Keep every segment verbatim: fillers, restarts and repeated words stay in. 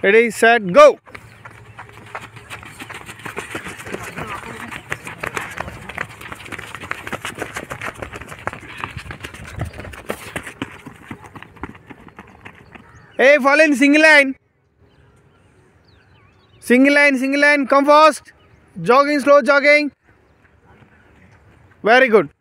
Ready, set, go. Hey, fall in single line. Single line, single line, come fast. Jogging, slow jogging. Very good.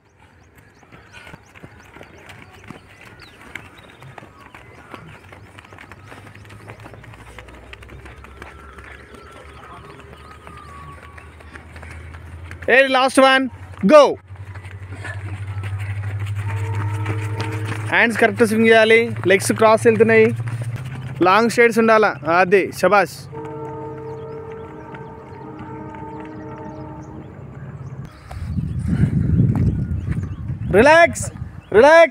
Hey, last one. Go. Hands correct swing చేయాలి. Legs cross వెళ్తున్నాయి. Long strides ఉండాలా. అది శబాష్. Relax. Relax.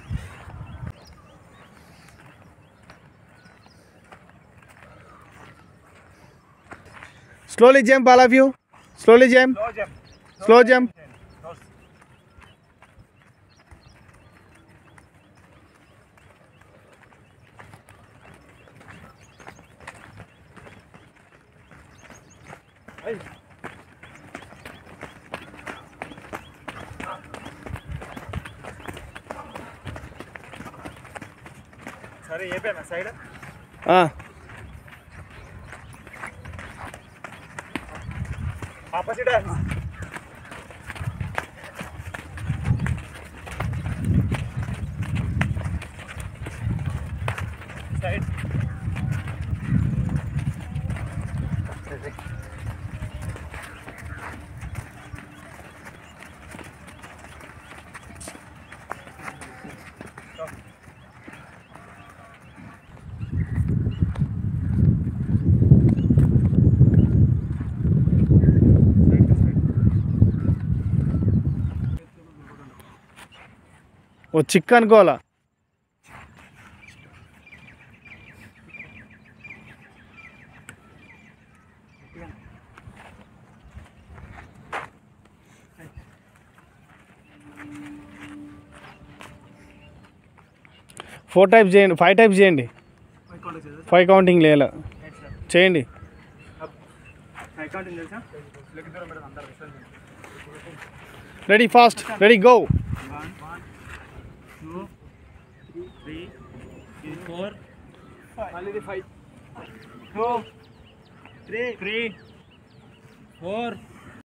Slowly jump, all of you. Slowly jump. Slow jump. Slow jump. సరే ఏ పైన side ఆ opposite side ఓ చిక్ అనుకోవాలా. ఫోర్ టైప్స్ చేయండి, ఫైవ్ టైప్స్ చేయండి. ఫైవ్ కౌంటింగ్ లేదా చేయండి. Ready, fast, ready, go. two, three, four, five, two, three, three, four,